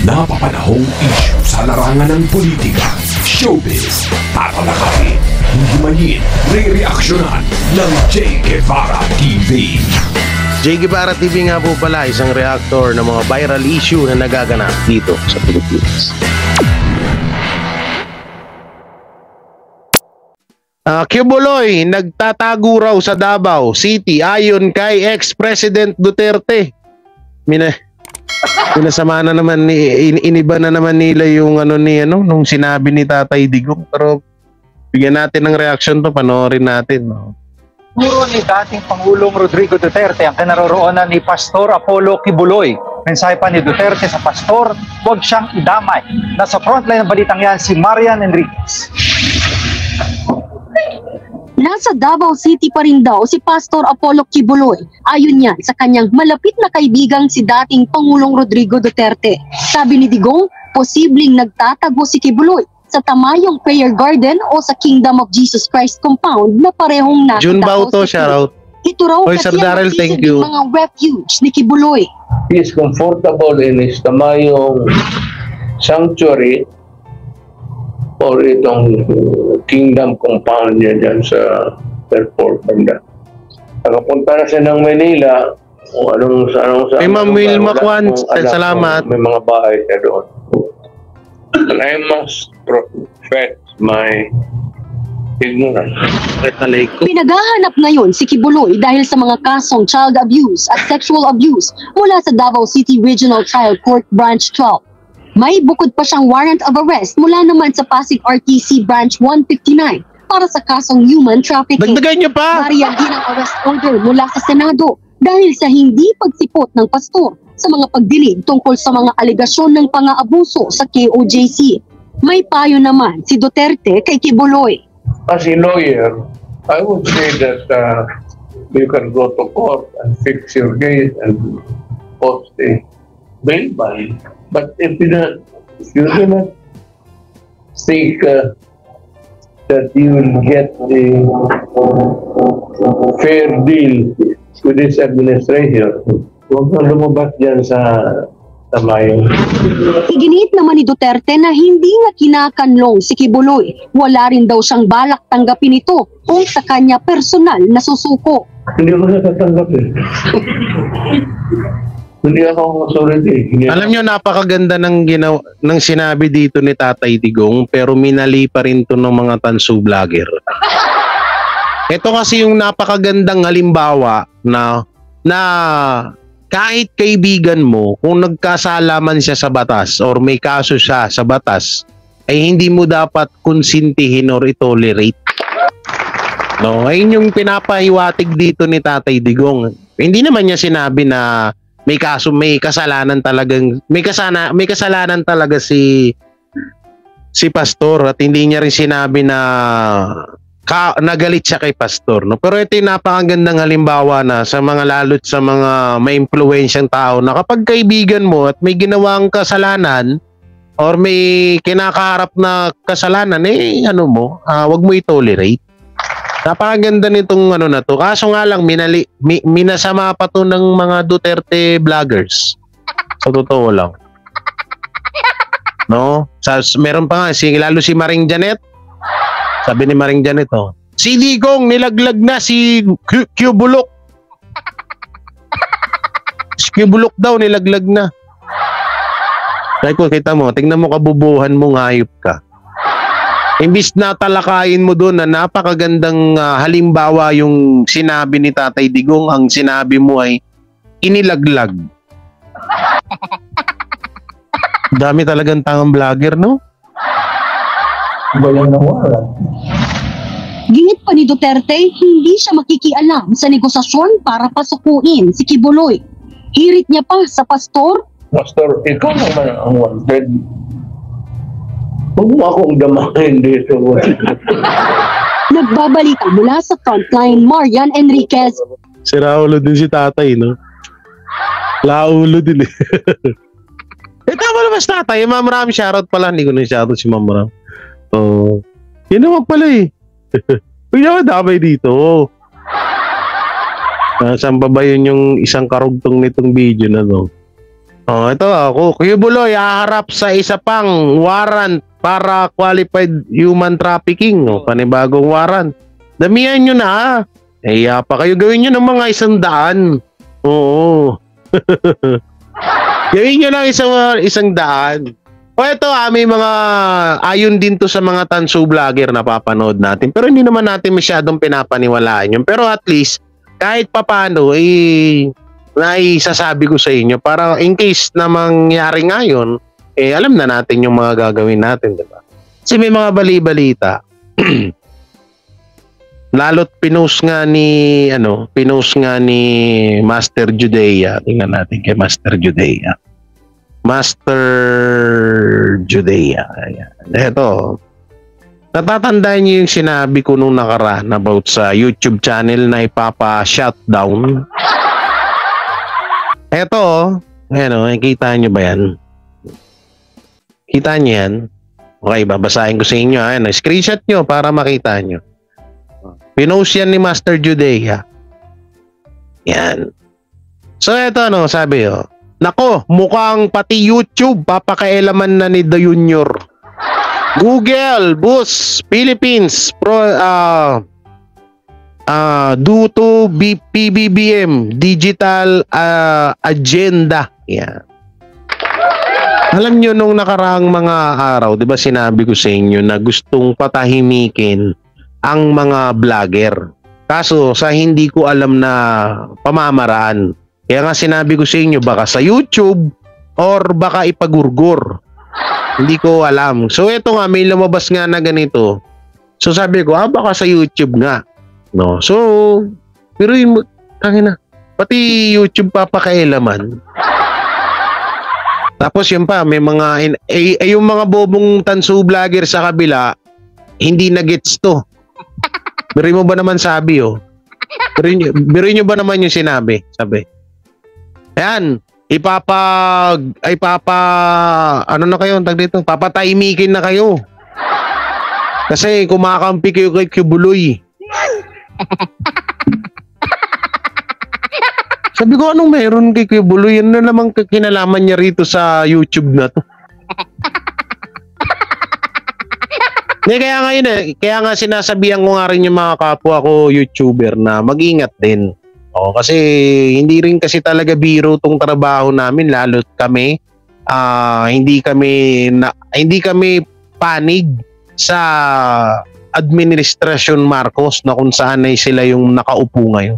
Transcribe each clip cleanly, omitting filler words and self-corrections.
Napapanahong issue sa larangan ng politika, showbiz, tatalakayin, himayin, re-reaksyonan ng J. Guevara TV. J. Guevara TV nga po pala, isang reactor ng mga viral issue na nagaganap dito sa Pilipinas. Kibuloy, nagtatago raw sa Davao City ayon kay ex-President Duterte. Pinasama na naman, iniba na naman nila yung nung sinabi ni Tatay Digong. Pero bigyan natin ng reaction to, panoorin natin. No? Puro ni dating Pangulong Rodrigo Duterte ang kinaroroonan ni Pastor Apollo Kibuloy. Mensahe pa ni Duterte sa pastor, huwag siyang idamay. Nasa frontline ng balitang yan si Marian Enriquez. Nasa Davao City pa rin daw si Pastor Apollo Kibuloy. Ayon yan sa kanyang malapit na kaibigang si dating Pangulong Rodrigo Duterte. Sabi ni Digong, posibleng nagtatago si Kibuloy sa Tamayong Prayer Garden o sa Kingdom of Jesus Christ compound na parehong nasa June Davao Bauto, City. shoutout. Ito raw Oy, kasi Sir ang Darrell, thank you. mga refuge ni Kibuloy. He is comfortable in his Tamayong sanctuary or itong kingdom compound niya dyan sa airport banda. Nakapunta na siya ng Manila o anong Kay Ma'am Wilma Kwan, salamat. May mga bahay siya doon. And I must profess my ignorance. Pinaghahanap ngayon si Kibuloy dahil sa mga kasong child abuse at sexual abuse mula sa Davao City Regional Trial Court Branch 12. May bukod pa siyang warrant of arrest mula naman sa Pasig RTC Branch 159 para sa kasong human trafficking. Dagdagan niyo pa! Nariyan din ang arrest order mula sa Senado dahil sa hindi pagsipot ng pastor sa mga pagdilig tungkol sa mga alegasyon ng pang-aabuso sa KOJC. May payo naman si Duterte kay Kibuloy. As a lawyer, I would say that you can go to court and fix your case and post a bail bond. But if you do not think that you will get a fair deal with this administration, huwag kang lumabas dyan sa Tamayong. Iginiit naman ni Duterte na hindi nga kinakanlong si Kibuloy. Wala rin daw siyang balak tanggapin ito kung sa kanya personal na susuko. Hindi ko natatanggap eh. Hindi ako authority. Alam nyo, napakaganda ng sinabi dito ni Tatay Digong, pero minali pa rin to ng mga tansu vlogger. Ito kasi yung napakagandang halimbawa na kahit kaibigan mo, kung nagkasalaman siya sa batas or may kaso siya sa batas, ay hindi mo dapat konsintihin or itolerate. No, ayun yung pinapahiwatig dito ni Tatay Digong. Hindi naman niya sinabi na may kasalanan talaga si pastor, at hindi niya rin sinabi na nagalit siya kay pastor, no? Pero ito yung napakagandang halimbawa na sa mga lalo't sa mga may impluwensyang tao na kapag kaibigan mo at may ginawang kasalanan or may kinakaharap na kasalanan, wag mo i-tolerate. Napakaganda nitong na to. Kaso nga lang, minasama pa to ng mga Duterte vloggers. Sa totoo lang. No? Meron pa nga, lalo si Maring Janet. Sabi ni Maring Janet, si Digong, nilaglag na si Kibuloy. Si Kibuloy daw, nilaglag na. Kaya kung kita mo, tingnan mo kabubuhan mo, ngayop ka. Imbis na talakayin mo doon na napakagandang halimbawa yung sinabi ni Tatay Digong, ang sinabi mo ay inilaglag. Dami talagang tangang vlogger, no? Gingit pa ni Duterte, hindi siya makikialam sa negosasyon para pasukuin si Kibuloy. Hirit niya pa sa pastor. Pastor, ikaw naman ang wanted. Huwag mo akong damahin dito. Nagbabalita mula sa frontline, Marian Enriquez. Si Raulo din si Tatay, no? Laulo din eh. Tama naman si Tatay. Ma'am Ram, shoutout pala. Hindi ko na shoutout si Ma'am Ram. Yun naman pala eh. Huwag naman damay dito. Saan ba yun yung isang karugtong nitong video na to? Oh, ito ako, Kuya Buloy, haharap sa isa pang warrant para qualified human trafficking. Oh, panibagong warrant. Damihan nyo na. Pa kayo gawin nyo ng mga 100. Oo. Gawin nyo lang 100. O ito may mga ayon din to sa mga tanso vlogger na papanood natin. Pero hindi naman natin masyadong pinapaniwalaan yun. Pero at least, kahit papano, naisasabi ko sa inyo para in case na mangyari ngayon, alam na natin yung mga gagawin natin, diba? Kasi may mga bali-balita. Lalo't pinost nga ni Master Judea. Tingnan natin kay Master Judea. Ayan. Ito. Natatandaan niyo yung sinabi ko nung nakaraan about sa YouTube channel na ipapa-shutdown? Ito, nakikita niyo ba yan? Kita niyo yan? Okay, babasahin ko sa inyo. Ayan, screenshot niyo para makita niyo. Pinost yan ni Master Judea. Yan. So ito sabi nako, mukhang pati YouTube papakailaman na ni The Junior. Google, Boost, Philippines, due to PBBM, digital agenda. Yan. Alam nyo, nung nakaraang mga araw, di ba sinabi ko sa inyo na gustong patahimikin ang mga vlogger. Kaso sa hindi ko alam na pamamaraan. Kaya nga sinabi ko sa inyo, baka sa YouTube or baka ipagurgur. Hindi ko alam. So ito nga, may lumabas nga na ganito. So sabi ko, baka sa YouTube nga. No? So, pero yung, pati YouTube papakailaman. Tapos yun pa, may mga, yung mga bobong tanso vlogger sa kabila, hindi na gets to. Biro mo ba naman sabi Biro nyo ba naman yung sinabi? Sabi. Ayan, ano na kayo, papatahimikin na kayo. Kasi kumakampi kayo kay Kibuloy. Sabi ko, anong meron kay Kibuloy? Yan na namang kinalaman niya rito sa YouTube na to. Kaya nga sinasabihan ko nga rin yung mga kapwa ko YouTuber na mag-ingat din. Kasi hindi rin kasi talaga biro tong trabaho namin, lalo't kami hindi kami panig sa administrasyon Marcos na kung saan ay sila yung nakaupo ngayon.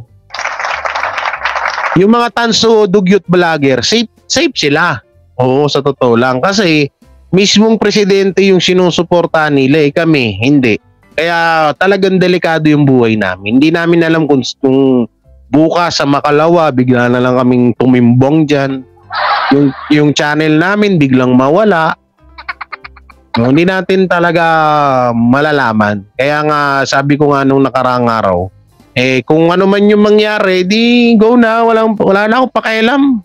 Yung mga tanso dugyot vlogger, safe sila. Oo, sa totoo lang, kasi mismong presidente yung sinusuportahan nila, kami hindi. Kaya talagang delikado yung buhay namin. Hindi namin alam kung bukas sa Makalawa, bigla na lang kaming tumimbong dyan. Yung channel namin biglang mawala. Hindi natin talaga malalaman. Kaya nga sabi ko nga nung nakaraang araw, kung ano man yung mangyari, di go na. Wala na akong pakialam.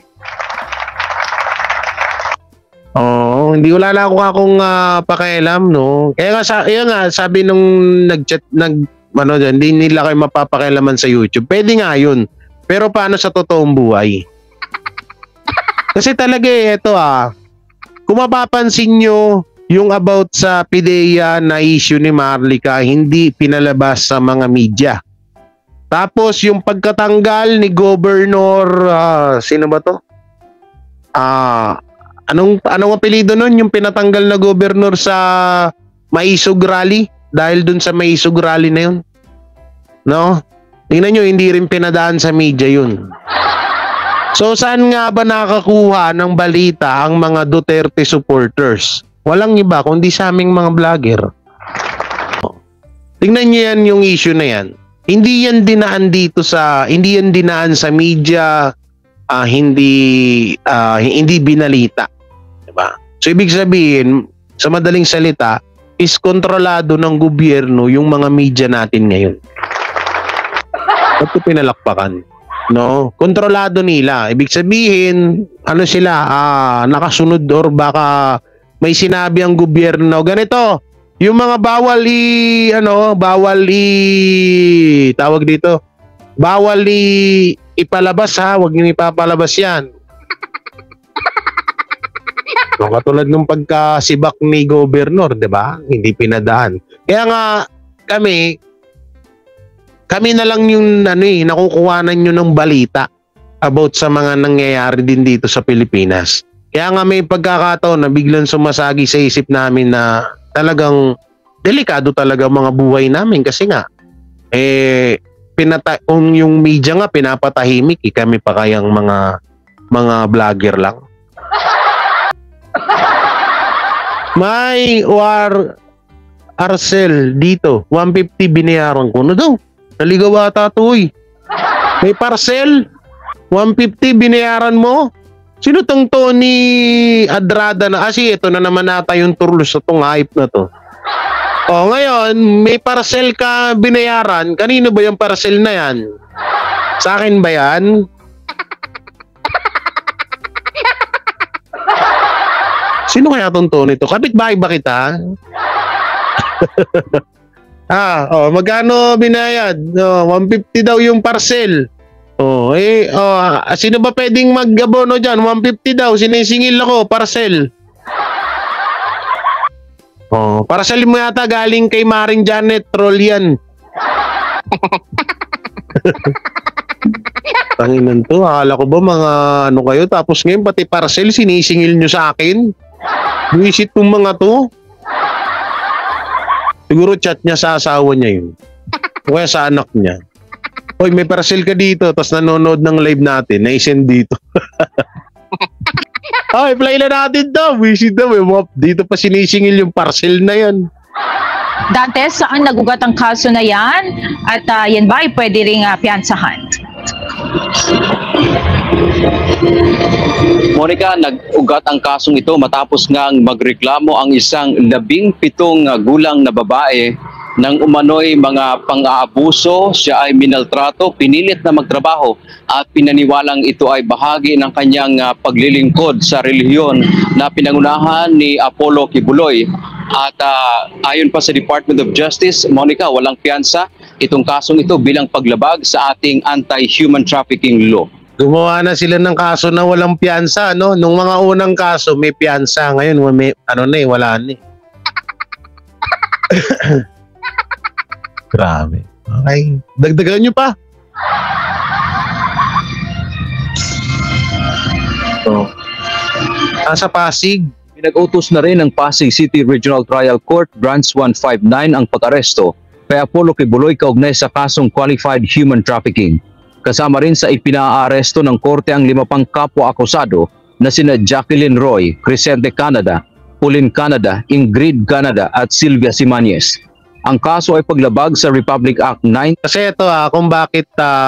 Wala na akong pakialam, no? Kaya nga sabi nung nag-chat, hindi nila kayo mapapakialaman sa YouTube. Pwede nga yun. Pero paano sa totoong buhay? Kasi talaga ito kung mapapansin nyo, yung about sa PIDEA na issue ni Marlica, hindi pinalabas sa mga media. Tapos yung pagkatanggal ni Governor, sino ba to? Anong apelyido nun? Yung pinatanggal na governor sa Maisog Rally? Dahil dun sa Maisog Rally na yun. No? Tingnan nyo, hindi rin pinadaan sa media yun. So saan nga ba nakakuha ng balita ang mga Duterte supporters? Walang iba kundi sa aming mga vlogger. Tingnan nyo yan, yung issue na yan. Hindi yan dinaan sa media, hindi binalita. Diba? So ibig sabihin, sa madaling salita, is kontrolado ng gobyerno yung mga media natin ngayon. Ba't ito pinalakpakan? No? Kontrolado nila. Ibig sabihin, nakasunod or baka may sinabi ang gobyerno. Ganito, yung mga bawal ipalabas huwag niyo ipapalabas yan. No, katulad nung pagkasibak ni Gobernur, 'di ba? Hindi pinadaan. Kaya nga kami na lang yung nakukuhanan nyo ng balita about sa mga nangyayari din dito sa Pilipinas. Kaya nga may pagkakataon na biglang sumasagi sa isip namin na talagang delikado talaga mga buhay namin kasi nga kung yung media nga pinapatahimik, kami pa kayang mga vlogger lang. May Arcel dito, 150 binayaran ko. No daw? Naligaw ata to eh. May parcel, 150 binayaran mo. Sino tong Tony Adrada na? Ito na naman nata yung turlos sa tong hype na to. O ngayon, may parcel ka binayaran. Kanino ba yung parcel na yan? Sa akin ba yan? Sino kaya tong Tony to? Kapitbahay ba kita? Magkano binayad? 150 daw yung parcel. Sino ba pwedeng mag-abono dyan? 150 daw, sinisingil ako, parcel. Parcel mo yata galing kay Maring Janet Troll yan. Tanginan to, akala ko ba mga ano kayo, tapos ngayon pati parcel sinisingil nyo sa akin? Buisit tong mga to. Siguro chat niya sa asawa niya yun. O kaya sa anak niya. Hoy, may parcel ka dito, tapos nanonood ng live natin, na-send dito. Ay, play na natin to. Visit daw. Dito pa sinisingil yung parcel na yan. Dante, saan nagugat ang kaso na yan? At yan ba ay pwede ring piyansahan? Monica, nag-ugat ang kasong ito matapos ngang magreklamo ang isang 17 gulang na babae ng umano'y mga pang-aabuso. Siya ay minaltrato, pinilit na magtrabaho at pinaniwalang ito ay bahagi ng kanyang paglilingkod sa relihiyon na pinangunahan ni Apollo Kibuloy. At ayon pa sa Department of Justice, Monica, walang piyansa itong kasong ito bilang paglabag sa ating anti-human trafficking law. Gumawa na sila ng kaso na walang piyansa, no? Nung mga unang kaso may piyansa, ngayon may wala na eh. Grabe. Okay, dagdagan nyo pa. Nasa Pasig. Pinag-utos na rin ng Pasig City Regional Trial Court Branch 159 ang pag-aresto kay Apollo Kibuloy kaugnay sa kasong qualified human trafficking. Kasama rin sa ipinaaresto ng korte ang 5 pang kapwa-akusado na sina Jacqueline Roy, Crescente Canada, Pauline Canada, Ingrid Canada at Sylvia Simanes. Ang kaso ay paglabag sa Republic Act 9. Kasi ito kung bakit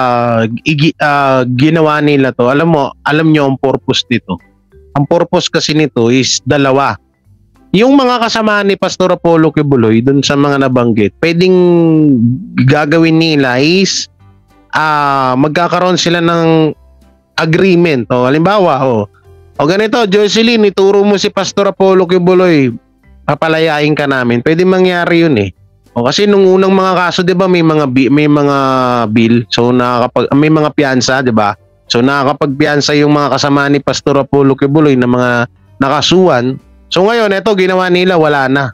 ginawa nila to. Alam nyo ang purpose nito. Ang purpose kasi nito is dalawa. Yung mga kasama ni Pastor Apollo Kibuloy dun sa mga nabanggit, pwedeng gagawin nila is magkakaroon sila ng agreement. Halimbawa, ganito, Jocelyn, ituro mo si Pastor Apollo Kibuloy, papalayain ka namin. Pwede mangyari yun eh. Kasi nung unang mga kaso, 'di ba, may mga bill. So may mga piyansa, 'di ba? So nakakapagpiyansa yung mga kasama ni Pastor Apollo Kibuloy na mga nakasuhan. So ngayon, ito ginawa nila, wala na.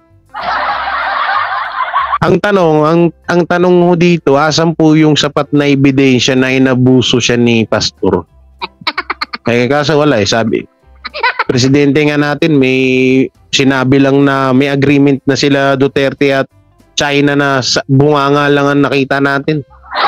Ang tanong mo dito, asan po yung sapat na ebidensya na inabuso siya ni Pastor? Kaso wala sabi. Presidente nga natin, may sinabi lang na may agreement na sila Duterte at China na bunganga lang ang nakita natin.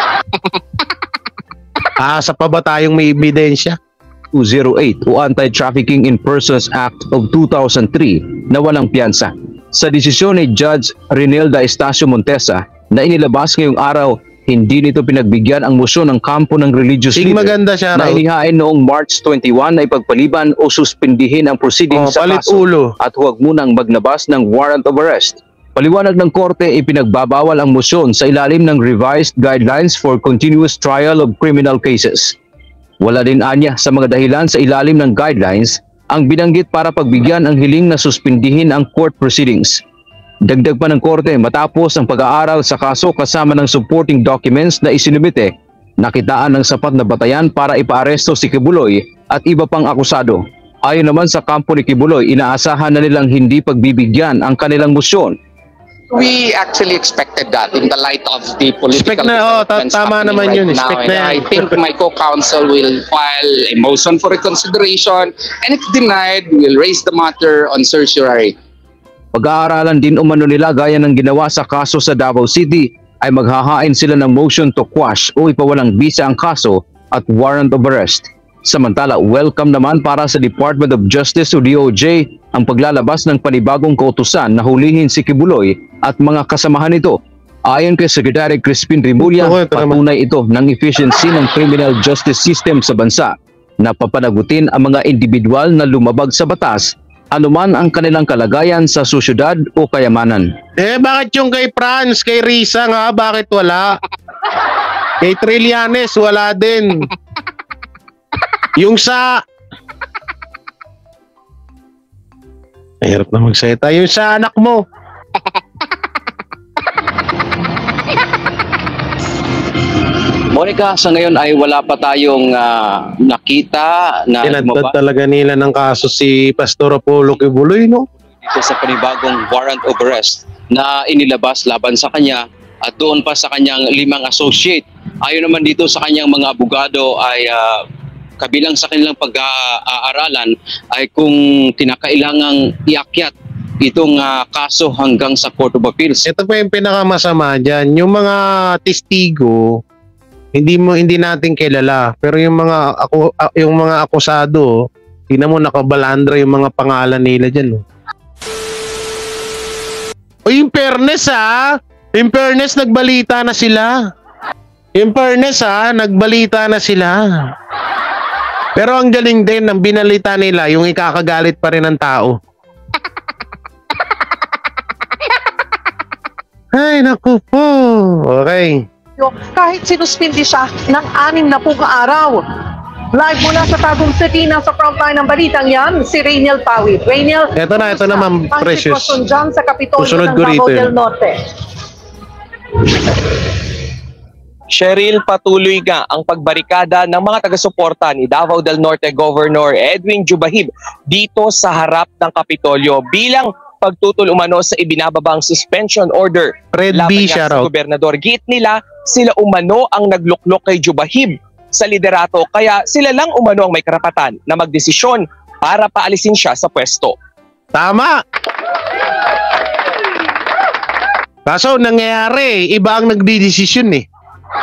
Asa pa ba tayong may ebidensya? 208 o Anti-Trafficking in Persons Act of 2003 na walang piyansa. Sa desisyon ni Judge Renilda Estacio Montesa na inilabas ngayong araw, hindi nito pinagbigyan ang motion ng kampo ng religious leader maganda siya, na inihain noong March 21 na ipagpaliban o suspindihin ang proceedings sa kaso at huwag munang maglabas ng warrant of arrest. Paliwanag ng korte, ipinagbabawal ang motion sa ilalim ng Revised Guidelines for Continuous Trial of Criminal Cases. Wala din anya sa mga dahilan sa ilalim ng guidelines ang binanggit para pagbigyan ang hiling na suspindihin ang court proceedings. Dagdag pa ng korte, matapos ang pag-aaral sa kaso kasama ng supporting documents na isinumite, nakitaan ng sapat na batayan para ipaaresto si Kibuloy at iba pang akusado. Ayon naman sa kampo ni Kibuloy, inaasahan na nilang hindi pagbibigyan ang kanilang motion. We actually expected that in the light of the political Expect na, developments tama happening naman right yun, now. expect And na yan. I think my co-counsel will file a motion for reconsideration, and if denied, we'll raise the matter on certiorari. Pag-aaralan din umano nila gaya ng ginawa sa kaso sa Davao City ay maghahain sila ng motion to quash o ipawalang bisa ang kaso at warrant of arrest. Samantala, welcome naman para sa Department of Justice o DOJ ang paglalabas ng panibagong kautusan na hulihin si Kibuloy at mga kasamahan nito. Ayon kay Secretary Crispin Rimulya, patunay ito ng efficiency ng criminal justice system sa bansa na papanagutin ang mga individual na lumabag sa batas anuman ang kanilang kalagayan sa susyudad o kayamanan. Bakit yung kay Franz, kay Risa nga, bakit wala? Kay Trillanes, wala din. Yung sa... Mahirap na magsalita. Yung sa anak mo. Monica, sa ngayon ay wala pa tayong nakita na Tinadtad talaga nila ng kaso si Pastor Apollo Kibuloy, no? dito sa panibagong warrant of arrest na inilabas laban sa kanya at doon pa sa kanyang 5 associate. Ayon naman dito sa kanyang mga abogado ay kabilang sa kanilang pag-aaralan ay kung kinakailangang iakyat itong kaso hanggang sa Court of Appeals. Ito pa yung pinakamasama dyan. Yung mga testigo, hindi natin kilala. Pero yung mga akusado, tingnan mo nakabalandra yung mga pangalan nila dyan. O yung fairness in fairness nagbalita na sila. In fairness nagbalita na sila. Pero ang galing din ng binalita nila, yung ikakagalit pa rin ng tao. Ay, naku po. Okay. Kahit sinuspindi siya ng 6 na araw. Live mula sa Tagum City, nasa frontline ng balitang yan, si Rainiel Pawid. Rainiel, Ito na Ma'am Precious. ang sitwasyon dyan sa Kapitolyo Susunod ng ko rito Davao yun. del Norte. Cheryl, patuloy nga ang pagbarikada ng mga taga-suporta ni Davao del Norte Governor Edwin Jubahib dito sa harap ng Kapitolyo bilang pagtutol umano sa ibinababang suspension order Red laban B, nga sa shoutout. gobernador. Git nila, sila umano ang nagluklok kay Jubahib sa liderato kaya sila lang umano ang may karapatan na magdesisyon para paalisin siya sa pwesto. Tama! Kaso nangyayari, iba ang nagdidesisyon eh.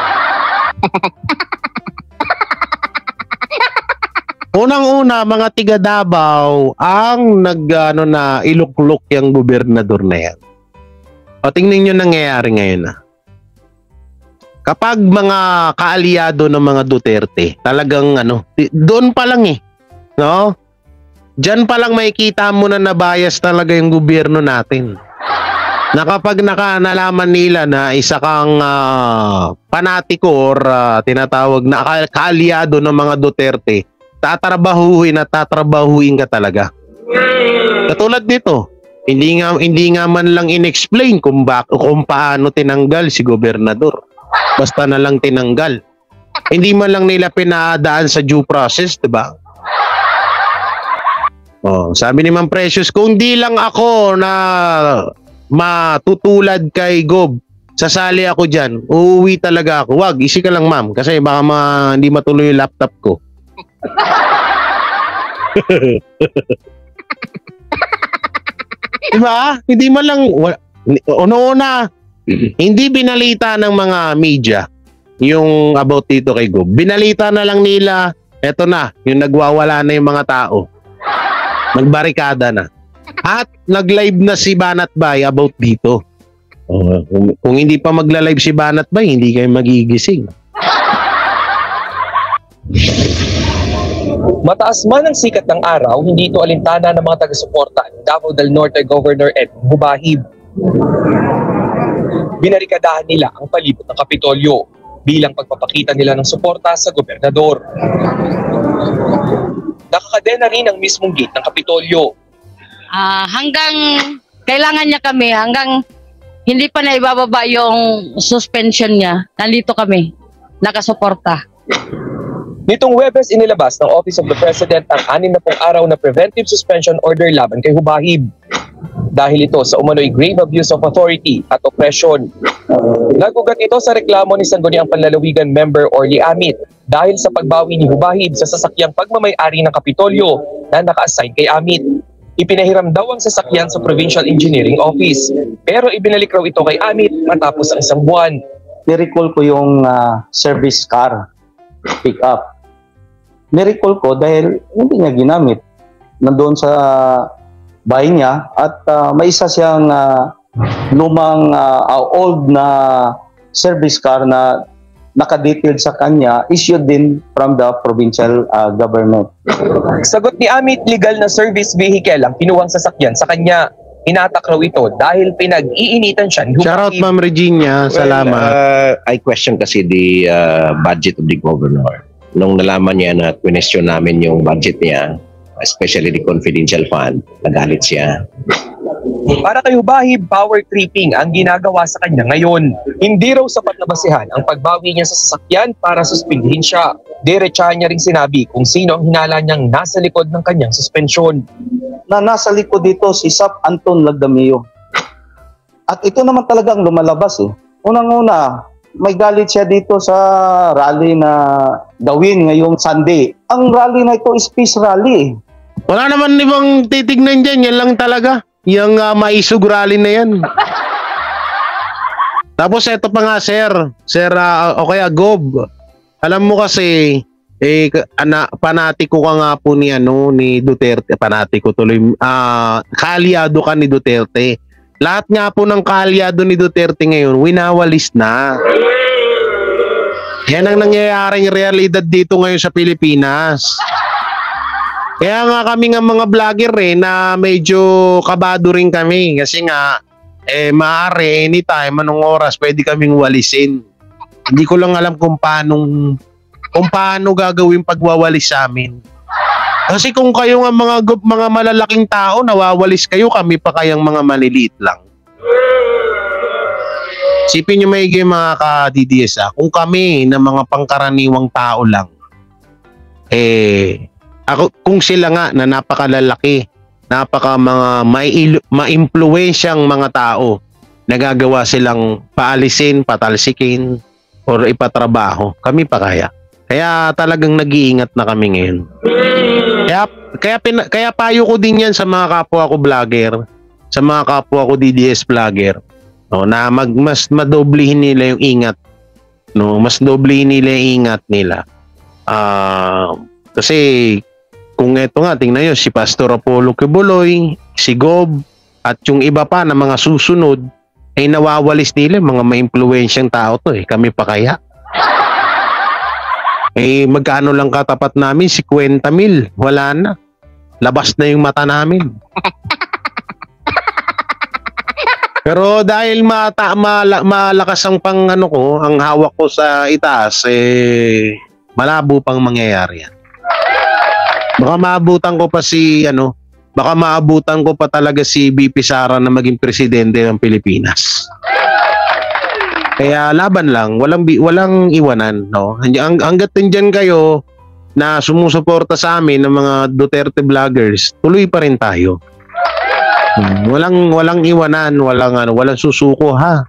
Unang-una, mga tiga Davao ang na iluklok yung gobernador na yan. O tingnan nyo nangyayari ngayon Kapag mga kaalyado ng mga Duterte, talagang doon pa lang no? Diyan pa lang makikita mo na nabayas talaga yung gobyerno natin. Na kapag nalaman nila na isa kang panatiko or tinatawag na kaalyado ng mga Duterte, tatrabahuin ka talaga. Katulad nito, hindi nga man lang inexplain kung paano tinanggal si gobernador. Basta na lang tinanggal. Hindi man lang nila pinadaan sa due process, 'di ba? Oh, sabi ni Ma'am Precious, kung di lang ako na matutulad kay Gob, sasali ako dyan, uuwi talaga ako. Wag, isi ka lang ma'am, kasi baka hindi matuloy yung laptop ko. Diba? Hindi man lang, una-una, hindi binalita ng mga media yung about dito kay Gob. Binalita na lang nila, eto na, yung nagwawala na yung mga tao. Nagbarikada na. At nag-live na si Banat Bay about dito. Kung hindi pa magla-live si Banat Bay, hindi kayo magigising. Mataas man ang sikat ng araw, hindi ito alintana ng mga taga-suporta ni Davao del Norte Governor Edwin Jubahib. Binarikadahan nila ang palibot ng Kapitolyo bilang pagpapakita nila ng suporta sa gobernador. Nakakadena rin ang mismong gate ng Kapitolyo. Hanggang kailangan niya kami, hanggang hindi pa na ibababa yung suspension niya, nandito kami, nakasuporta. Nitong Huwebes, inilabas ng Office of the President ang 60 araw na preventive suspension order laban kay Hubahib. Dahil ito sa umano'y grave abuse of authority at oppression. Nagugat ito sa reklamo ni Sangguniang Panlalawigan member Orly Amit dahil sa pagbawi ni Hubahib sa sasakyang pagmamay-ari ng Kapitolyo na naka-assign kay Amit. Ipinahiram daw ang sasakyan sa Provincial Engineering Office pero ibinalik raw ito kay Amit matapos ang isang buwan. Ni-recall ko yung service car pick-up. Ni-recall ko dahil hindi niya ginamit. Nandoon sa bahay niya at may isa siyang lumang old na service car na naka-detailed sa kanya, issued din from the provincial government. Sagot ni Amit, legal na service vehicle ang kinuhang sasakyan sa kanya. Hinatak raw ito dahil pinag-iinitan siya ni Hubahib. Shoutout Ma'am Regina, salamat. I question kasi the budget of the governor. Nung nalaman niya na question namin yung budget niya, especially the confidential fund, nagalit siya. Para kay Hubahib, power tripping ang ginagawa sa kanya ngayon. Hindi raw sapat na basihan ang pagbawi niya sa sasakyan para suspindihin siya. Diretsahan niya rin sinabi kung sino ang hinala niyang nasa likod ng kanyang suspensyon. Na nasa likod dito si Sap Anton Lagdamio. At ito naman talagang lumalabas eh. Unang-una, may galit siya dito sa rally na gawin ngayong Sunday. Ang rally na ito is peace rally. Wala naman ibang titignan dyan. Yan lang talaga. Yung maisug rally na yan. Tapos eto pa nga sir. Sir o kaya Gob. Alam mo kasi panatiko ka nga po ni Duterte. Panatiko tuloy. Kaalyado ka ni Duterte. Lahat nga po ng kaalyado ni Duterte ngayon, winawalis na. Yan ang nangyayaring realidad dito ngayon sa Pilipinas. Kaya nga kami nga mga vlogger na medyo kabado rin kami. Kasi nga, maaari anytime, anong oras, pwede kaming walisin. Hindi ko lang alam kung paano gagawin pagwawalis sa amin. Kasi kung kayo nga mga malalaking tao, nawawalis kayo, kami pa kayang mga maliliit lang. Sipin nyo maigi mga ka-DDS kung kami na mga pangkaraniwang tao lang, kung sila nga na napakalalaki, mga ma-impluensyang mga tao, nagagawa silang paalisin, patalsikin, or ipatrabaho, kami pa kaya. Kaya talagang nag-iingat na kami ngayon. Kaya payo ko din yan sa mga kapwa ko vlogger, sa mga kapwa ko DDS vlogger, na mas madoblihin nila yung ingat, mas doblihin nila yung ingat nila. Kasi kung eto nga, tingnan nyo, si Pastor Apollo Kibuloy, si Gob, at yung iba pa na mga susunod, ay nawawalis nila, mga ma-impluensyang tao to kami pa kaya. Magkano lang katapat namin? 50,000. Wala na. Labas na yung mata namin. Pero dahil malakas ang ang hawak ko sa itaas, malabo pang mangyayari yan. Baka maabutan ko pa baka maabutan ko pa talaga si BP Sara na maging presidente ng Pilipinas. Kaya laban lang, walang iwanan, no. Hangga't nandiyan kayo na sumusuporta sa amin ng mga Duterte vloggers, tuloy pa rin tayo. Walang iwanan, walang susuko ha.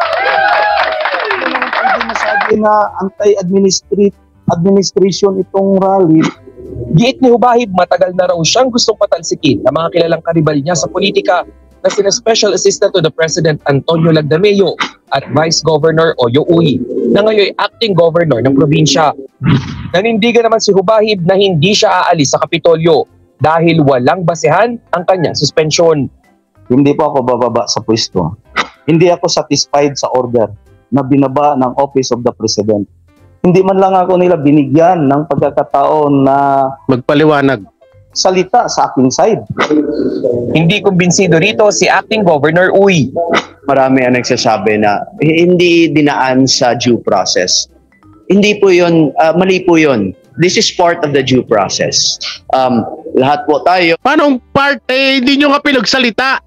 Hindi masabi na anti-administration itong rally. Giit ni Hubahib, matagal na raw siyang gustong patalsikin ng mga kilalang karibal niya sa politika na sina Special Assistant to the President Antonio Lagdameo at Vice Governor Oyo Uy, na ngayon acting governor ng probinsya. Nanindigan naman si Hubahib na hindi siya aalis sa Kapitolyo dahil walang basehan ang kanyang suspensyon. Hindi po ako bababa sa pwesto. Hindi ako satisfied sa order na binaba ng Office of the President. Hindi man lang ako nila binigyan ng pagkakataon na magpaliwanag, salita sa aking side. Hindi kumbinsido rito si acting Governor Uy. Marami ang nagsasabi na hindi dinaan sa due process. Hindi po yun, mali po yun. This is part of the due process. Lahat po tayo. Paano part? Hindi nyo nga pinagsalita.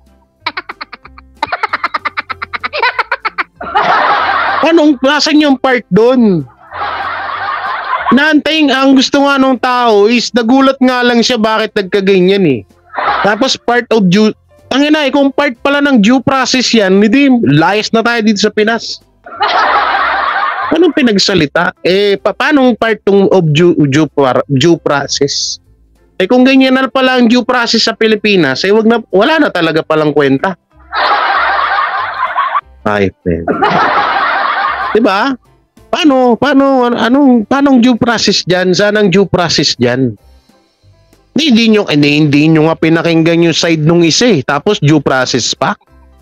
Paano, nasan yung part doon? Naantay, ang gusto nga nung tao is nagulat nga lang siya bakit nagkaganyan eh. Tapos part of due, kung part pala ng due process yan, hindi, layas na tayo dito sa Pinas. Anong pinagsalita? Paano part of due process? Kung ganyan na pala ang due process sa Pilipinas, wala na talaga palang kwenta. Ay, diba? Paano due process dyan? Saan ang due process dyan? Hindi nyo nga pinakinggan yung side nung isa eh. Tapos due process pa?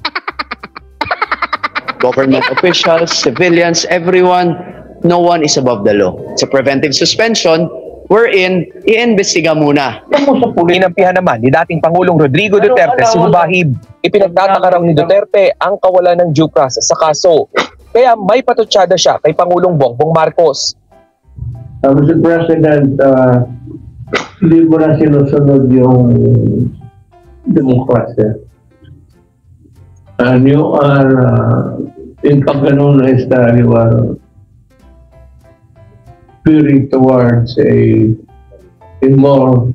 Government officials, civilians, everyone, no one is above the law. It's a preventive suspension wherein i-imbestiga muna. Inampihan naman ni dating Pangulong Rodrigo Duterte si Jubahib. Ipinagtataka raw ni Duterte ang kawalan ng due process sa kaso. Kaya may patutsada siya kay Pangulong Bongbong Marcos. Mr. President, hindi mo na sinusunod yung demokrasya. And you are, in pagganong na you are veering towards a more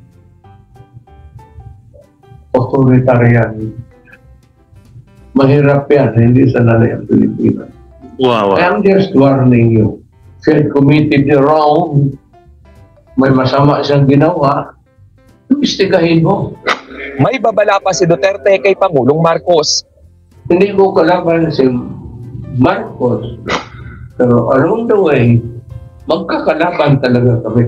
authoritarian. Mahirap yan, hindi sanay ang Pilipinas. Wow. I'm just warning you. Siya committed the wrong, may masama siyang ginawa, imbestigahin mo. May babala pa si Duterte kay Pangulong Marcos. Hindi ko kalaban si Marcos, pero along the way, magkakalaban talaga kami.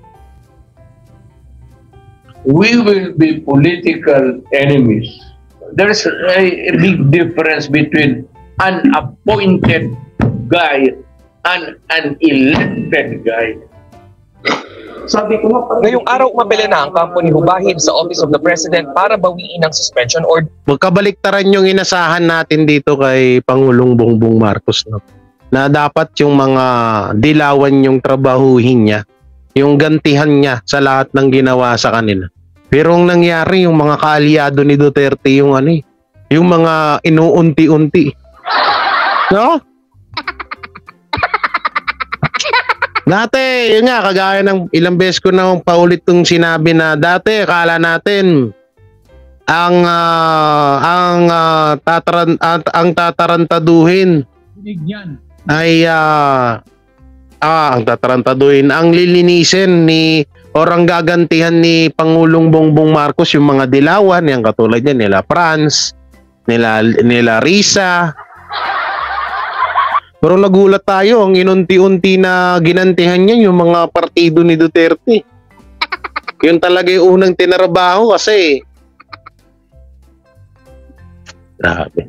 We will be political enemies. There's a big difference between an appointed guy and an elected guy. Sabi ko ngayong araw umapela na ang kampo ni Jubahib sa Office of the President para bawiin ang suspension order. Magkabaliktaran yung inasahan natin dito kay Pangulong Bongbong Marcos, no? Na dapat yung mga dilawan yung trabahuhin niya, yung gantihan niya sa lahat ng ginawa sa kanila. Pero ang nangyari, yung mga kaalyado ni Duterte, yung yung mga inuunti-unti. No? Dati, yun nga, kagaya ng ilang beses ko na paulit itong sinabi na dati, akala natin ang tatarantaduhin ay ang tatarantaduhin, ang lilinisin ang gagantihan ni Pangulong Bongbong Marcos yung mga dilawan, yung katulad niya, nila Franz, nila Risa. Pero nagulat tayo, ang inunti-unti na ginantihan niya yung mga partido ni Duterte. Yun talaga yung unang tinarabaho kasi. Grabe.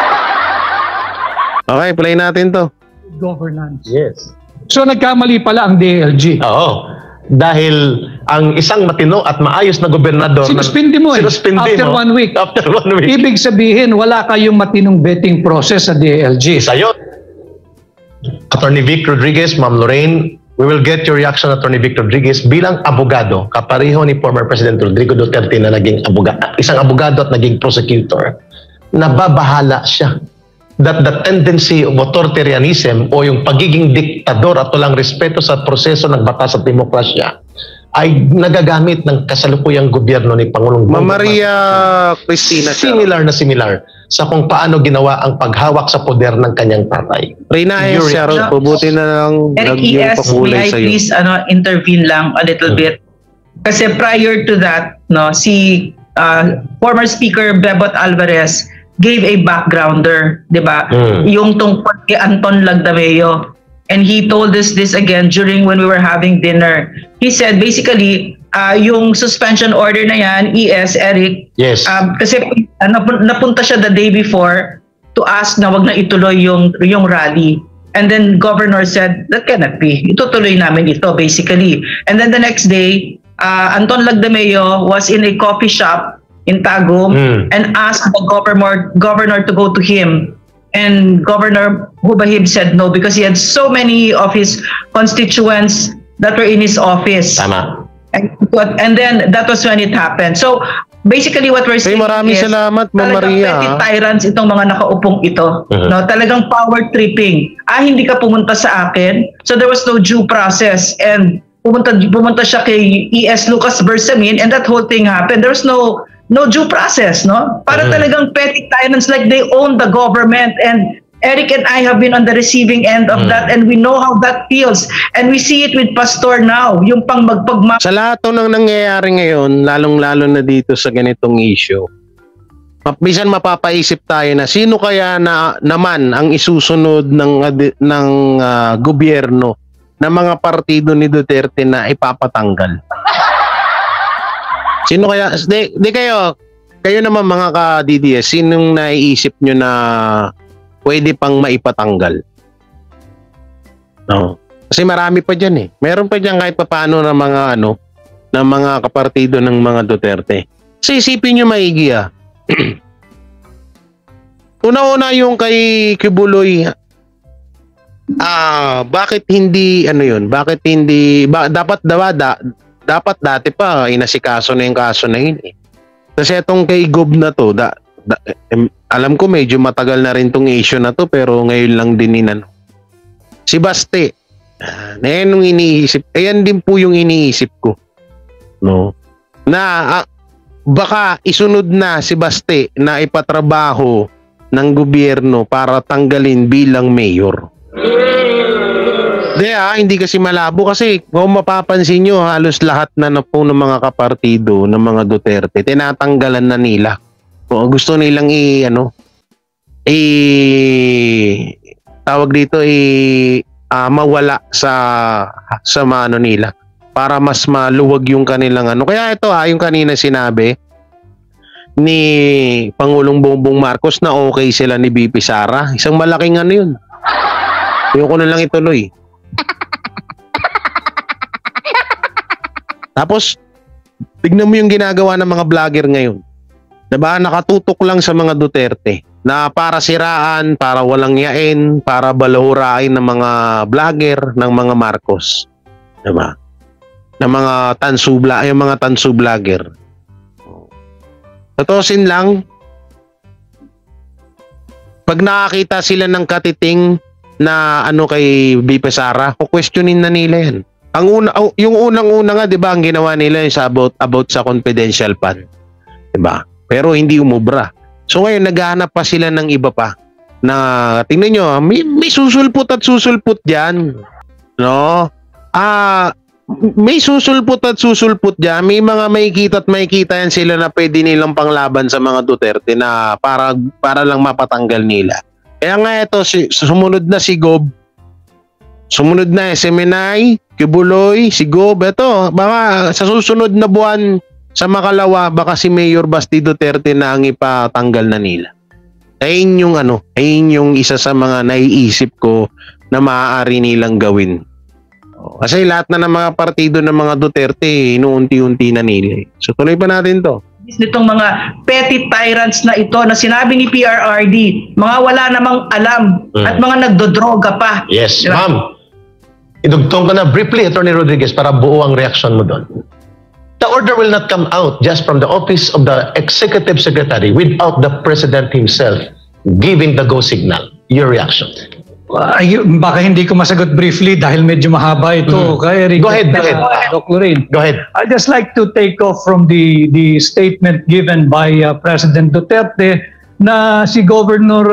Okay, play natin to. Governance. Yes. So nagkamali pala ang DLG. Oo. Dahil ang isang matino at maayos na gobernador sinuspindi mo after 1 week. After 1 week. Ibig sabihin wala kayong matinong vetting process sa DLG. Sayo. Attorney Vic Rodriguez, Ma'am Lorraine, we will get your reaction, Attorney Vic Rodriguez, bilang abogado, kapareho ni former President Rodrigo Duterte na naging isang abogado at naging prosecutor. Nababahala siya that the tendency of authoritarianism o yung pagiging diktador at walang respeto sa proseso ng batas at demokrasya ay nagagamit ng kasalukuyang gobyerno ni Pangulong Ma'am Maria Cristina. Similar sa kung paano ginawa ang paghawak sa poder ng kanyang tatay. Reyna, Sharon, pabuti na lang may I please intervene lang a little bit? Kasi prior to that, si former Speaker Bebot Alvarez gave a backgrounder, di ba? Yung tungkol kay Anton Lagdameo. And he told us this again during when we were having dinner. He said basically, yung suspension order na yan, Eric, yes. Kasi napunta siya the day before to ask na wag na ituloy yung rally. And then governor said, that cannot be. Itutuloy namin ito basically. And then the next day, Anton Lagdameo was in a coffee shop in Tagum and asked the governor to go to him. And Governor Jubahib said no because he had so many of his constituents that were in his office. Tama. And then that was when it happened. So basically what we're saying maraming is salamat, Ma'am Maria. Petty tyrants itong mga nakaupong ito. No, talagang power tripping. Hindi ka pumunta sa akin. So there was no due process. And pumunta siya kay E.S. Lucas Bersamin, and that whole thing happened. There's no due process, no? Para talagang petty tyrants, like they own the government, and Eric and I have been on the receiving end of that, and we know how that feels, and we see it with Pastor now, yung pang magpagma... Sa lahat ng nangyayari ngayon, lalong-lalo na dito sa ganitong issue, minsan mapapaisip tayo na sino kaya naman ang isusunod ng gobyerno ng mga partido ni Duterte na ipapatanggal. Sino kaya? Di kayo naman mga ka-DDS, sinong naiisip nyo na pwede pang maipatanggal? No. Kasi marami pa dyan eh. Meron pa dyan kahit papaano ng mga ng mga kapartido ng mga Duterte. Kasi isipin nyo maigi Una-una yung kay Kibuloy, bakit hindi bakit hindi dapat dati pa inasikaso na yung kaso na yun eh. Kasi itong kay Gob na to, alam ko medyo matagal na rin tong issue na to, pero ngayon lang din si Baste. Ayan din po yung iniisip ko. No? Na baka isunod na si Baste na ipatrabaho ng gobyerno para tanggalin bilang mayor. Hindi kasi malabo, kasi kung mapapansin nyo, halos lahat na po ng mga kapartido ng mga Duterte tinatanggalan na nila. Kung gusto nilang tawag dito mawala sa nila para mas maluwag yung kanilang Kaya ito yung kanina sinabi ni Pangulong Bongbong Marcos na okay sila ni BP Sara. Isang malaking yun. Ayoko na lang ituloy. Tapos, tignan mo yung ginagawa ng mga vlogger ngayon. Diba? Nakatutok lang sa mga Duterte na para siraan, para walang yain, para balahurain ng mga vlogger ng mga Marcos. Diba? Ng mga tansu vlogger. Totosin lang, pag nakakita sila ng katiting na kay BP Sara, questionin na nila yan. Yung unang-una nga, 'di ba, ang ginawa nila is about sa confidential fund. 'Di ba? Pero hindi umubra. So ngayon naghahanap pa sila ng iba pa na tingnan nyo, may susulput at susulput diyan. No? May susulput at susulput diyan. May mga makikita yan sila na pwede nilang panglaban sa mga Duterte na para lang mapatanggal nila. Kaya nga ito, sumunod na si Gob. Sumunod na SMNI, Kibuloy, si Gob. Ito, baka sa susunod na buwan sa Makalawa, baka si Mayor Basti Duterte na ang ipatanggal na nila. Ayun yung isa sa mga naiisip ko na maaari nilang gawin. Kasi lahat na ng mga partido ng mga Duterte, inuunti-unti na nila. So tuloy pa natin to. Nitong mga petty tyrants na ito na sinabi ni PRRD, mga wala namang alam at mga nagdodroga pa. Yes, diba? Ma'am. Idugtong ko na briefly, Attorney Rodriguez, para buo ang reaksyon mo doon. The order will not come out just from the office of the Executive Secretary without the President himself giving the go signal. Your reaction? Baka hindi ko masagot briefly dahil medyo mahaba ito. Go ahead. Doc Lorraine. Go ahead. I'd just like to take off from the statement given by President Duterte na si Governor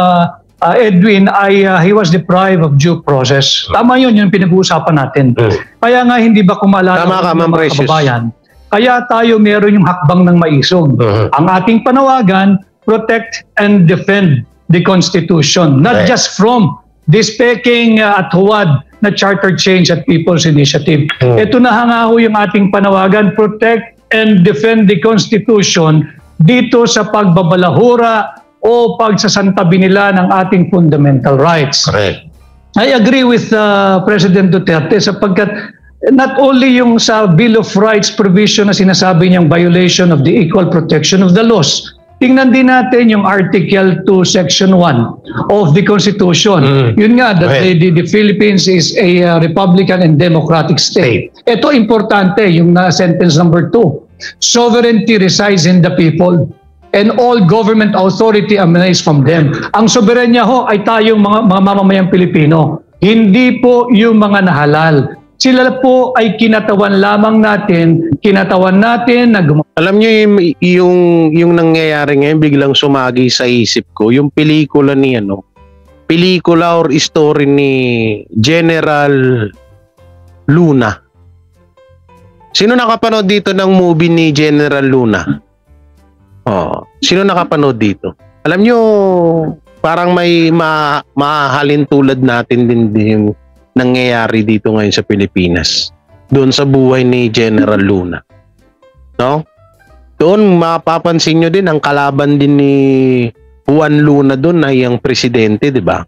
Edwin he was deprived of due process. Tama yun, yung pinag-uusapan natin. Kaya nga hindi ba kumalala ng mga kababayan? Kaya tayo meron yung hakbang ng maisog. Ang ating panawagan, protect and defend the Constitution, not just from this peking at huwad na charter change at People's Initiative. Ito na nga ho yung ating panawagan, protect and defend the Constitution dito sa pagbabalahura o pagsasantabi nila ng ating fundamental rights. Correct. I agree with President Duterte sapagkat not only yung sa Bill of Rights provision na sinasabi niyang violation of the equal protection of the laws, tingnan din natin yung Article 2, Section 1 of the Constitution. Yun nga, that the Philippines is a republican and democratic state. Ito importante, yung sentence number 2. Sovereignty resides in the people and all government authority emanates from them. Ang soberanya ho ay tayong mga mamamayang Pilipino. Hindi po yung mga nahalal. Sila po ay kinatawan lamang natin, na Alam niyo yung nangyayari ngayon, biglang sumagi sa isip ko, yung pelikula ni pelikula or story ni General Luna. Sino nakapanood dito ng movie ni General Luna? Sino nakapanood dito? Alam niyo, parang may mahalin tulad natin din yung nangyayari dito ngayon sa Pilipinas. Doon sa buhay ni General Luna. No? Doon mapapansin nyo din ang kalaban din ni Juan Luna doon ay ang presidente, di ba?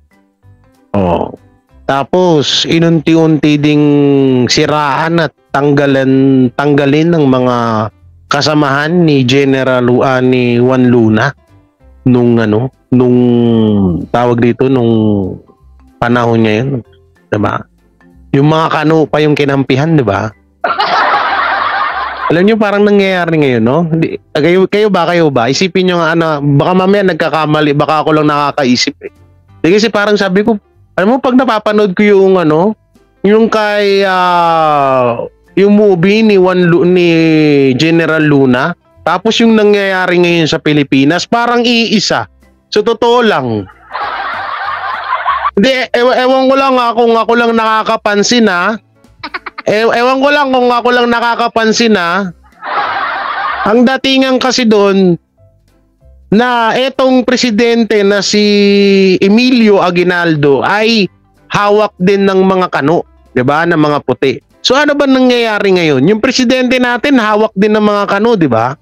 Tapos inunti-unti ding siraan at tanggalin ng mga kasamahan ni General ni Juan Luna nung tawag dito nung panahon niya yun. Diba? Yung mga kano pa yung kinampihan, di ba? Alam niyo parang nangyayari ngayon, no? Kayo ba? Isipin niyo nga, baka mamaya nagkakamali, baka ako lang nakakaisip eh. Kasi parang sabi ko, alam mo, pag napapanood ko yung yung kay, yung movie ni General Luna, tapos yung nangyayari ngayon sa Pilipinas, parang iisa. So, totoo lang. Hindi, ewan ko lang kung ako lang nakakapansin ewan ko lang kung ako lang nakakapansin ang datingan kasi doon na etong presidente na si Emilio Aguinaldo ay hawak din ng mga kano, 'di ba, ng mga puti. So ano ba nangyayari ngayon? Yung presidente natin hawak din ng mga kano, 'di ba?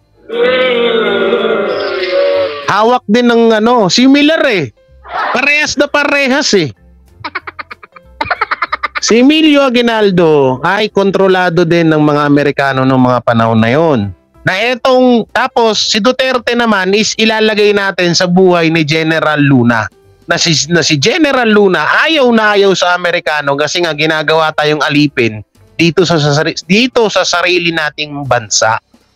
Hawak din ng similar eh. Parehas na parehas eh. Si Emilio Aguinaldo ay kontrolado din ng mga Amerikano noong mga panahon na yon. Tapos si Duterte naman is ilalagay natin sa buhay ni General Luna. Na si General Luna ayaw na ayaw sa Amerikano kasi nga ginagawa tayong alipin dito sa sarili nating bansa.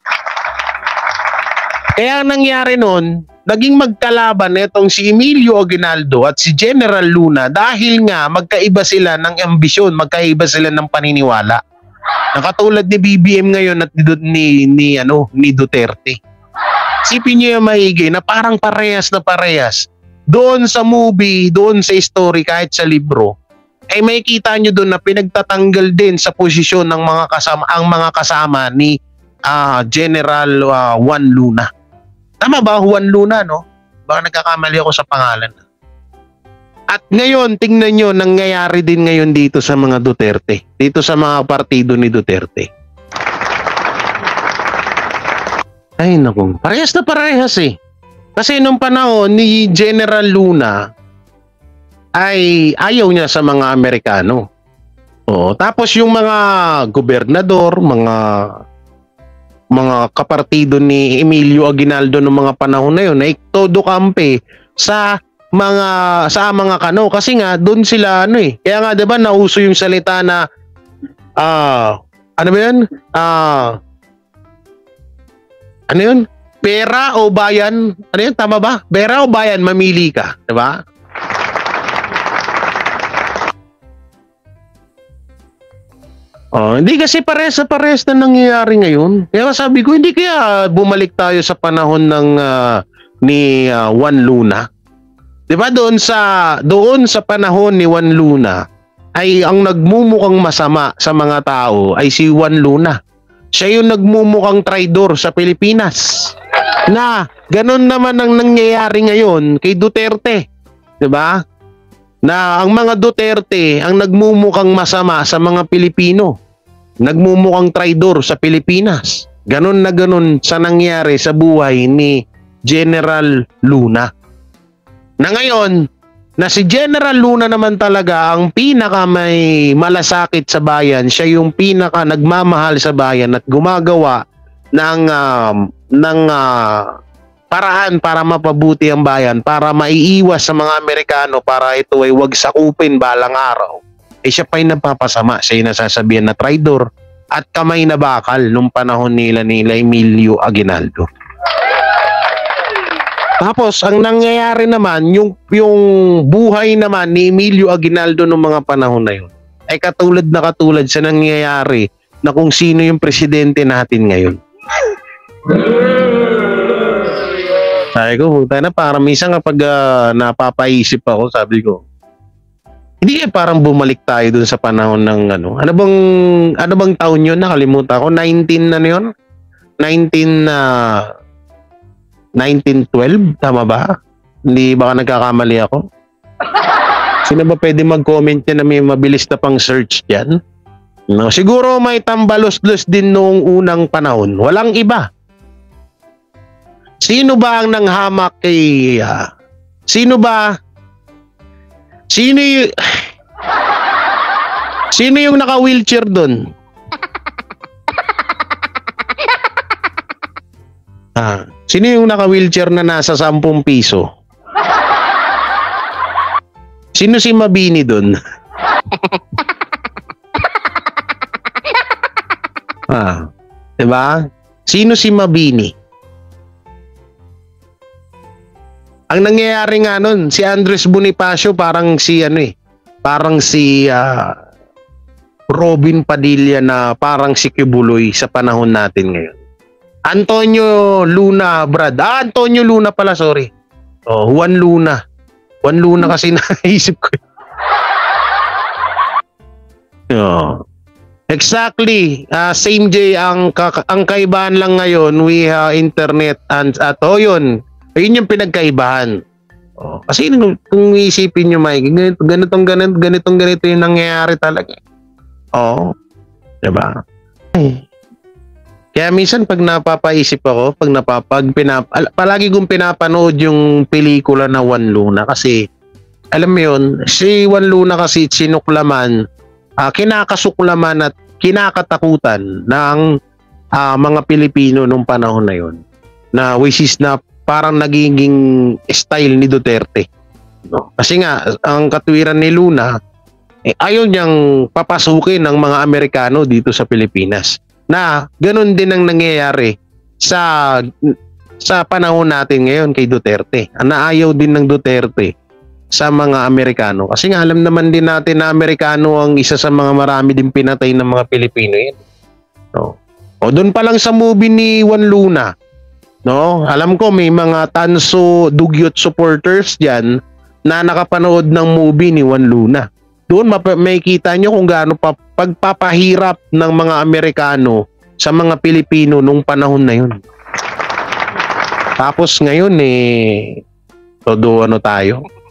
Kaya nangyari noon, naging magkalaban itong si Emilio Aguinaldo at si General Luna dahil nga magkaiba sila ng ambisyon, magkaiba sila ng paniniwala. Nakatulad ni BBM ngayon at ni Duterte. Sipin niyo yung maigi na parang parehas na parehas. Doon sa movie, doon sa story, kahit sa libro, ay makikita niyo doon na pinagtatanggal din sa posisyon ng mga kasama ni General Juan Luna. Tama ba, Juan Luna, no? Baka nagkakamali ako sa pangalan. At ngayon, tingnan nyo, nangyayari din ngayon dito sa mga Duterte. Dito sa mga partido ni Duterte. Ay, naku. Parehas na parehas eh. Kasi nung panahon ni General Luna, ay ayaw niya sa mga Amerikano. Tapos yung mga gobernador, mga kapartido ni Emilio Aguinaldo noong mga panahon na yun ay todo kampe sa mga kano kasi nga doon sila kaya nga 'di ba nauso yung salita na ano ba yun? Ano yun? Pera o bayan? Ano yun? Tama ba? Pera o bayan, mamili ka, 'di ba? Hindi kasi pares na nangyayari ngayon. Kaya sabi ko, hindi kaya bumalik tayo sa panahon ng ni Juan Luna. 'Di ba doon sa panahon ni Juan Luna ay ang nagmumukhang masama sa mga tao ay si Juan Luna. Siya yung nagmumukhang traidor sa Pilipinas. Na ganun naman ang nangyayari ngayon kay Duterte. 'Di ba? Na ang mga Duterte ang nagmumukhang masama sa mga Pilipino. Nagmumukhang traidor sa Pilipinas. Ganon na ganon sa nangyari sa buhay ni General Luna. Na ngayon, na si General Luna naman talaga ang pinaka may malasakit sa bayan. Siya yung pinaka nagmamahal sa bayan at gumagawa ng paraan para mapabuti ang bayan, para maiiwas sa mga Amerikano, para ito ay wag sakupin balang araw. Siya pa'y napapasama, siya yung nasasabihan na traidor at kamay na bakal nung panahon nila Emilio Aguinaldo. Tapos, ang nangyayari naman, yung buhay naman ni Emilio Aguinaldo nung mga panahon na yun, ay katulad sa nangyayari na kung sino yung presidente natin ngayon. Sabi ko, puta na, parang minsan kapag napapaisip ako, sabi ko, hindi parang bumalik tayo dun sa panahon ng ano bang taon yun? Nakalimutan ko. 1912? Tama ba? Hindi baka nagkakamali ako? Sino ba pwede mag-comment yan na may mabilis na pang search dyan? No, siguro may tambalos-los din noong unang panahon. Walang iba. Sino ba ang nanghamak kay... Sino yung naka-wheelchair doon? Sino yung naka-wheelchair na nasa 10 piso? Sino si Mabini doon? Diba? Sino si Mabini? Ang nangyayari nga nun, si Andres Bonifacio parang si Robin Padilla na parang si Kibuloy sa panahon natin ngayon. Antonio Luna, Brad. Antonio Luna pala, sorry. Juan Luna. Juan Luna kasi naisip ko. Exactly. Same J, ang kaibahan lang ngayon, we have internet and yun. Ayun yung pinagkaibahan. Kasi kung isipin nyo, Mike, ganito yung nangyayari talaga. Diba? Kaya minsan pag napapaisip ako, palagi kong pinapanood yung pelikula na Juan Luna kasi alam mo yun, si Juan Luna kasi sinuklaman, kinakasuklaman at kinakatakutan ng mga Pilipino nung panahon na yun. Na which is na parang nagiging style ni Duterte. No? Kasi nga, ang katwiran ni Luna, ayaw niyang papasukin ng mga Amerikano dito sa Pilipinas. Na ganun din ang nangyayari sa panahon natin ngayon kay Duterte. Naayaw din ng Duterte sa mga Amerikano. Kasi nga alam naman din natin na Amerikano ang isa sa mga marami din pinatay ng mga Pilipino yan. No? Doon pa lang sa movie ni Juan Luna, no? Alam ko may mga Tanso Dugyot supporters diyan na nakapanood ng movie ni Juan Luna. Doon may kita nyo kung gaano pagpapahirap ng mga Amerikano sa mga Pilipino nung panahon na yun. Tapos ngayon todo tayo.